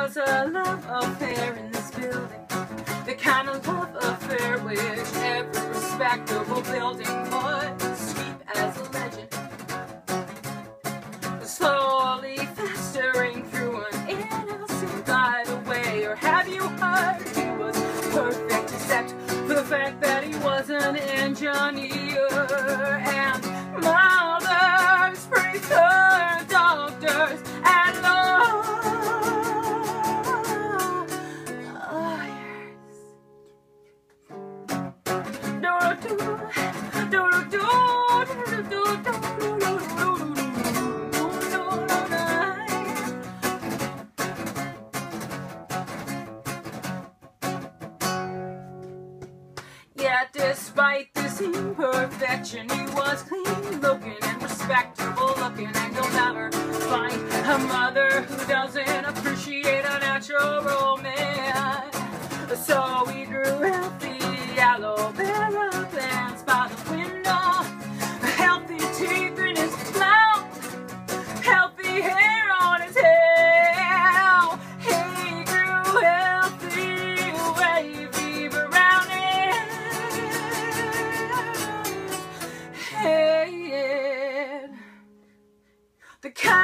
was a love affair in this building, the kind of love affair which every respectable building would sweep as a legend, slowly festering through an innocent by the way. Or have you heard he was perfect except for the fact that he was an engineer, and mothers prefer doctors and Yet despite this imperfection, he was clean looking and respectable looking, and you'll never find a mother who doesn't appreciate a natural man. So we grew healthy aloe vera plants by the window, healthy teeth in his mouth, healthy hair on his head. He grew healthy, wavy brown head. The